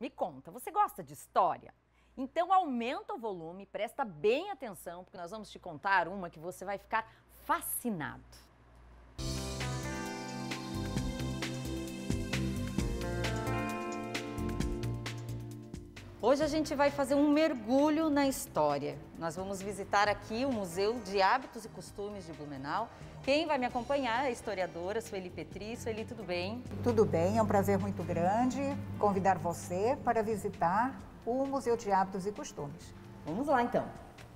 Me conta, você gosta de história? Então aumenta o volume, presta bem atenção, porque nós vamos te contar uma que você vai ficar fascinado. Hoje a gente vai fazer um mergulho na história. Nós vamos visitar aqui o Museu de Hábitos e Costumes de Blumenau. Quem vai me acompanhar é a historiadora Sueli Petri. Sueli, tudo bem? Tudo bem, é um prazer muito grande convidar você para visitar o Museu de Hábitos e Costumes. Vamos lá então.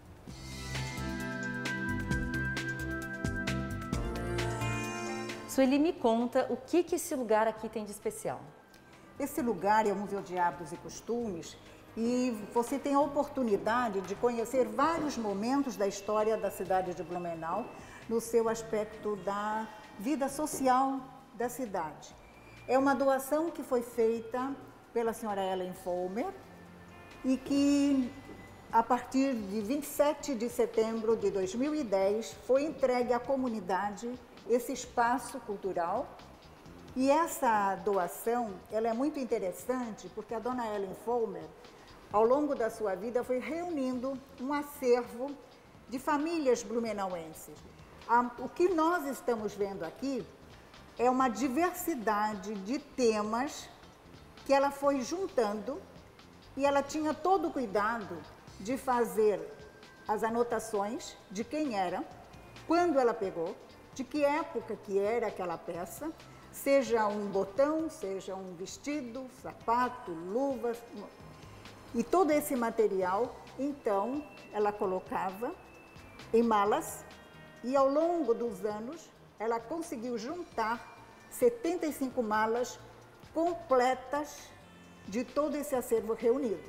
Sueli, me conta o que esse lugar aqui tem de especial. Esse lugar é o Museu de Hábitos e Costumes e você tem a oportunidade de conhecer vários momentos da história da cidade de Blumenau no seu aspecto da vida social da cidade. É uma doação que foi feita pela senhora Ellen Follmer e que, a partir de 27 de setembro de 2010, foi entregue à comunidade esse espaço cultural. E essa doação, ela é muito interessante porque a dona Ellen Follmer, ao longo da sua vida, foi reunindo um acervo de famílias blumenauenses. O que nós estamos vendo aqui é uma diversidade de temas que ela foi juntando e ela tinha todo o cuidado de fazer as anotações de quem era, quando ela pegou, de que época que era aquela peça, seja um botão, seja um vestido, sapato, luvas. E todo esse material, então, ela colocava em malas e ao longo dos anos ela conseguiu juntar 75 malas completas de todo esse acervo reunido.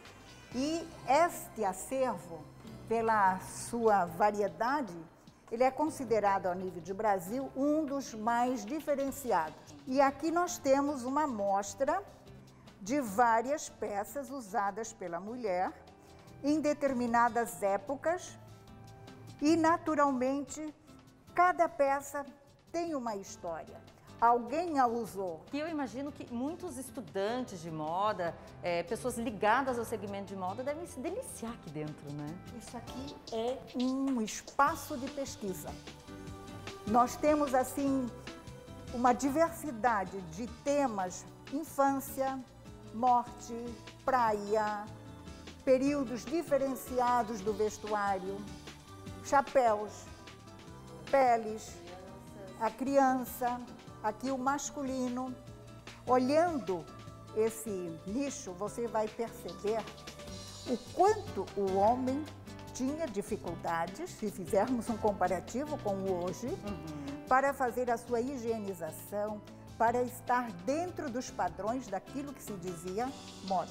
E este acervo, pela sua variedade, ele é considerado, ao nível de Brasil, um dos mais diferenciados. E aqui nós temos uma amostra de várias peças usadas pela mulher em determinadas épocas e, naturalmente, cada peça tem uma história. Alguém a usou. E eu imagino que muitos estudantes de moda, pessoas ligadas ao segmento de moda, devem se deliciar aqui dentro, né? Isso aqui é um espaço de pesquisa. Nós temos, assim, uma diversidade de temas: infância, morte, praia, períodos diferenciados do vestuário, chapéus, peles, a criança, aqui o masculino. Olhando esse nicho, você vai perceber o quanto o homem tinha dificuldades, se fizermos um comparativo com o hoje, para fazer a sua higienização, para estar dentro dos padrões daquilo que se dizia moda.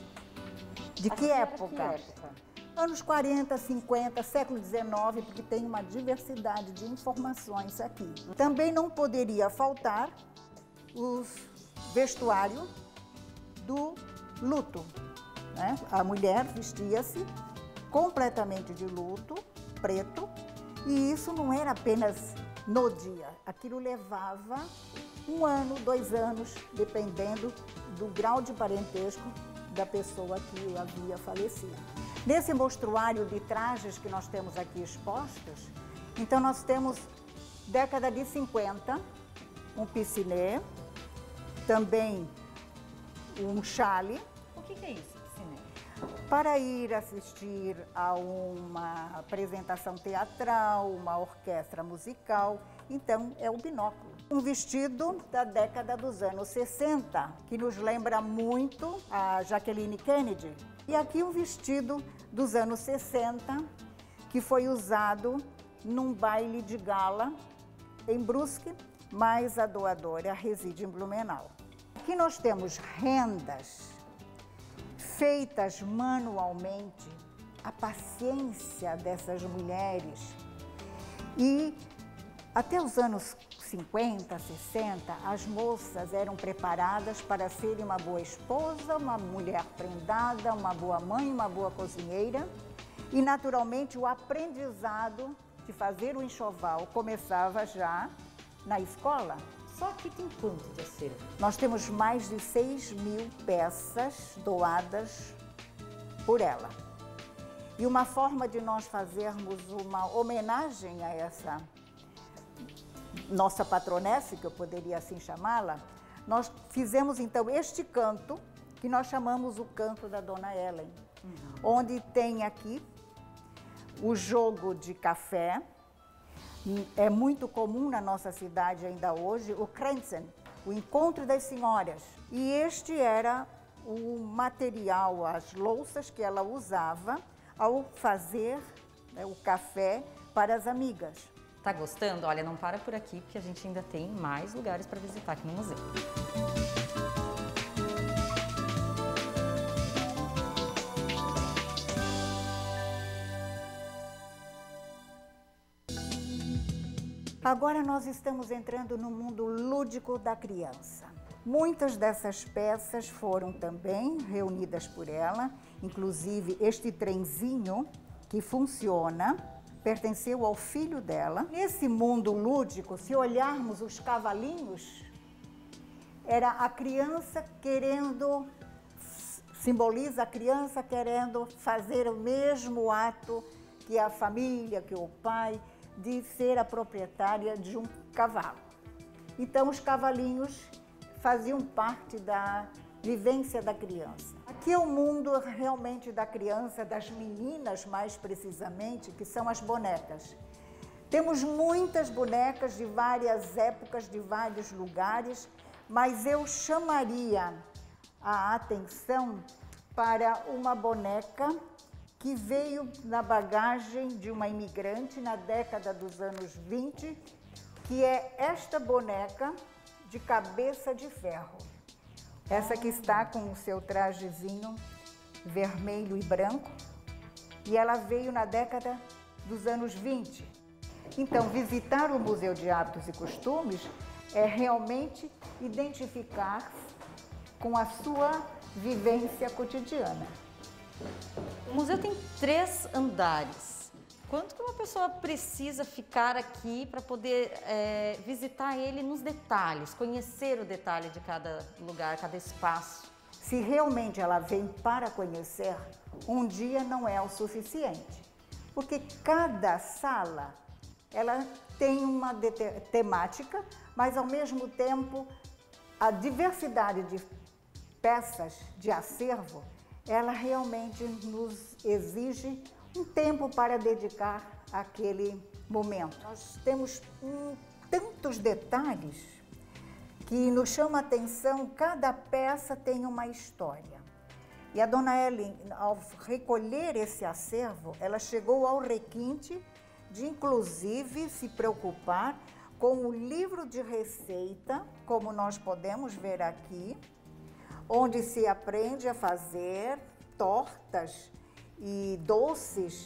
De que época? Anos 40, 50, século XIX, porque tem uma diversidade de informações aqui. Também não poderia faltar o vestuário do luto, né? A mulher vestia-se completamente de luto, preto, e isso não era apenas no dia. Aquilo levava 1 ano, 2 anos, dependendo do grau de parentesco da pessoa que havia falecido. Nesse mostruário de trajes que nós temos aqui expostos, então nós temos década de 50, um pisciné, também um chale. O que é isso, pisciné? Para ir assistir a uma apresentação teatral, uma orquestra musical, então é o binóculo. Um vestido da década dos anos 60, que nos lembra muito a Jacqueline Kennedy. E aqui um vestido dos anos 60, que foi usado num baile de gala em Brusque, mas a doadora reside em Blumenau. Aqui nós temos rendas feitas manualmente, a paciência dessas mulheres. E até os anos 50, 60, as moças eram preparadas para serem uma boa esposa, uma mulher prendada, uma boa mãe, uma boa cozinheira. E, naturalmente, o aprendizado de fazer o enxoval começava já na escola. Só aqui tem quanto de acervo? Nós temos mais de 6.000 peças doadas por ela. E uma forma de nós fazermos uma homenagem a essa nossa patronesse, que eu poderia assim chamá-la, nós fizemos então este canto, que nós chamamos o canto da Dona Ellen, onde tem aqui o jogo de café. É muito comum na nossa cidade ainda hoje o Kränzen, o encontro das senhoras. E este era o material, as louças que ela usava ao fazer, né, o café para as amigas. Tá gostando? Olha, não para por aqui, porque a gente ainda tem mais lugares para visitar aqui no museu. Agora nós estamos entrando no mundo lúdico da criança. Muitas dessas peças foram também reunidas por ela, inclusive este trenzinho que funciona, pertenceu ao filho dela. Nesse mundo lúdico, se olharmos os cavalinhos, era a criança querendo, simboliza a criança querendo fazer o mesmo ato que a família, que o pai, de ser a proprietária de um cavalo. Então, os cavalinhos faziam parte da vivência da criança. Aqui é o mundo realmente da criança, das meninas mais precisamente, que são as bonecas. Temos muitas bonecas de várias épocas, de vários lugares, mas eu chamaria a atenção para uma boneca que veio na bagagem de uma imigrante na década dos anos 20, que é esta boneca de cabeça de ferro. Essa que está com o seu trajezinho vermelho e branco, e ela veio na década dos anos 20. Então, visitar o Museu de Hábitos e Costumes é realmente identificar-se com a sua vivência cotidiana. O museu tem 3 andares. Quanto que uma pessoa precisa ficar aqui para poder visitar ele nos detalhes, conhecer o detalhe de cada lugar, cada espaço? Se realmente ela vem para conhecer, um dia não é o suficiente, porque cada sala ela tem uma temática, mas ao mesmo tempo a diversidade de peças de acervo, ela realmente nos exige um tempo para dedicar àquele momento. Nós temos tantos detalhes que nos chama a atenção, cada peça tem uma história. E a Dona Ellen, ao recolher esse acervo, ela chegou ao requinte de, inclusive, se preocupar com o livro de receita, como nós podemos ver aqui, onde se aprende a fazer tortas e doces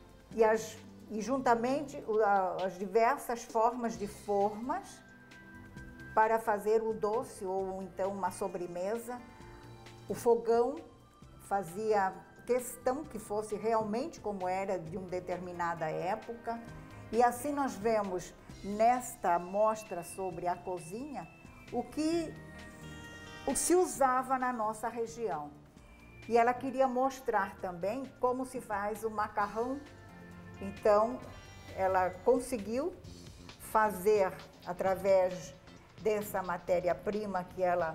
e juntamente as diversas formas de formas para fazer o doce ou então uma sobremesa. O fogão fazia questão que fosse realmente como era de uma determinada época. E assim nós vemos nesta mostra sobre a cozinha o que se usava na nossa região. E ela queria mostrar também como se faz o macarrão. Então, ela conseguiu fazer, através dessa matéria-prima que ela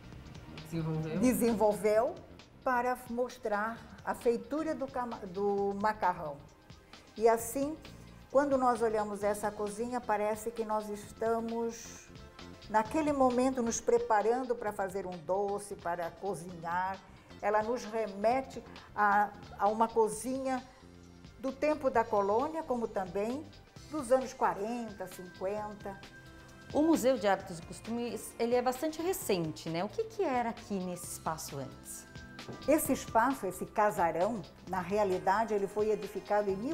desenvolveu, para mostrar a feitura do macarrão. E assim, quando nós olhamos essa cozinha, parece que nós estamos naquele momento nos preparando para fazer um doce, para cozinhar. Ela nos remete a uma cozinha do tempo da colônia, como também dos anos 40, 50. O Museu de Hábitos e Costumes, ele é bastante recente, né? O que era aqui nesse espaço antes? Esse espaço, esse casarão, na realidade, ele foi edificado em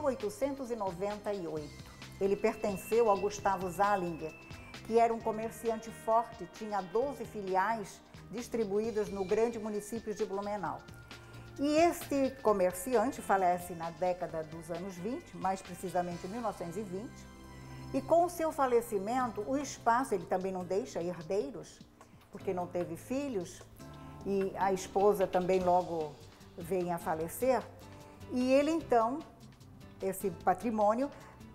1898. Ele pertenceu ao Gustavo Zallinger, que era um comerciante forte, tinha 12 filiais distribuídas no grande município de Blumenau. E este comerciante falece na década dos anos 20, mais precisamente em 1920, E com o seu falecimento, o espaço, ele também não deixa herdeiros, porque não teve filhos, e a esposa também logo vem a falecer. E ele então, esse patrimônio,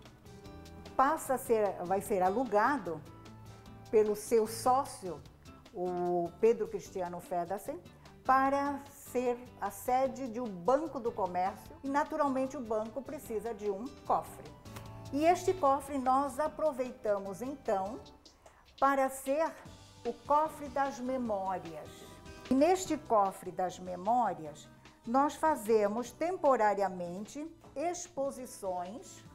vai ser alugado pelo seu sócio, o Pedro Cristiano Feddersen, para ser a sede de um banco do comércio. E naturalmente o banco precisa de um cofre. E este cofre nós aproveitamos então para ser o cofre das memórias. E neste cofre das memórias, nós fazemos temporariamente exposições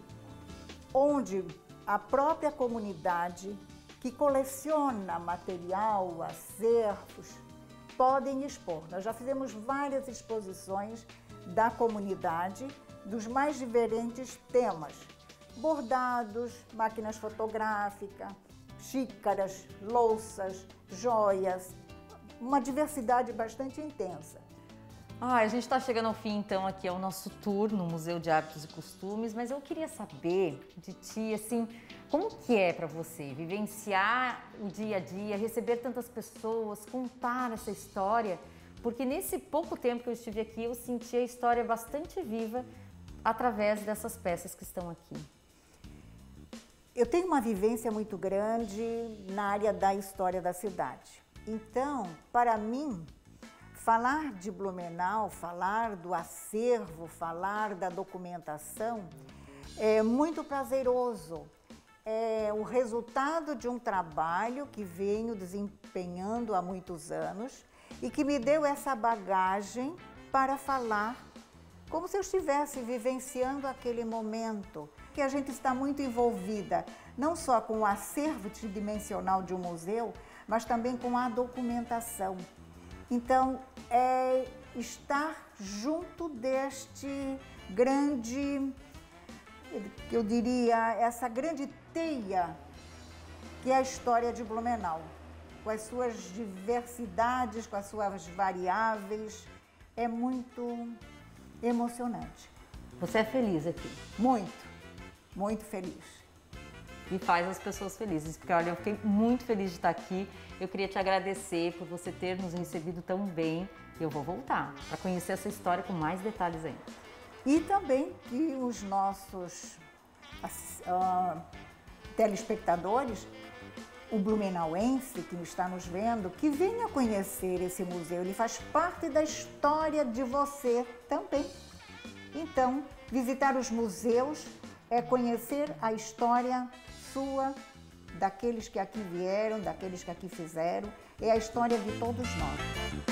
onde a própria comunidade que coleciona material, acervos, podem expor. Nós já fizemos várias exposições da comunidade dos mais diferentes temas: bordados, máquinas fotográficas, xícaras, louças, joias, uma diversidade bastante intensa. A gente está chegando ao fim, então, aqui ao nosso tour no Museu de Hábitos e Costumes, mas eu queria saber de ti, assim, como que é para você vivenciar o dia a dia, receber tantas pessoas, contar essa história? Porque nesse pouco tempo que eu estive aqui, eu senti a história bastante viva através dessas peças que estão aqui. Eu tenho uma vivência muito grande na área da história da cidade. Então, para mim, falar de Blumenau, falar do acervo, falar da documentação é muito prazeroso. É o resultado de um trabalho que venho desempenhando há muitos anos e que me deu essa bagagem para falar como se eu estivesse vivenciando aquele momento, que a gente está muito envolvida, não só com o acervo tridimensional de um museu, mas também com a documentação. Então, é estar junto deste grande, eu diria, essa grande teia que é a história de Blumenau, com as suas diversidades, com as suas variáveis, é muito emocionante. Você é feliz aqui? Muito, muito feliz. E faz as pessoas felizes, porque olha, eu fiquei muito feliz de estar aqui. Eu queria te agradecer por você ter nos recebido tão bem. E eu vou voltar para conhecer essa história com mais detalhes ainda. E também que os nossos telespectadores, o blumenauense que está nos vendo, que venha conhecer esse museu. Ele faz parte da história de você também. Então, visitar os museus é conhecer a história sua, daqueles que aqui vieram, daqueles que aqui fizeram, é a história de todos nós.